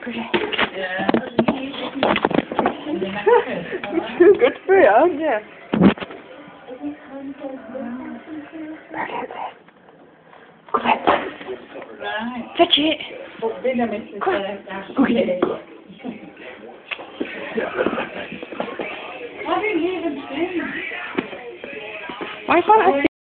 Yeah. It's too good for you, aren't you? Right. Fetch it. Okay. I didn't even see. Why can't I see?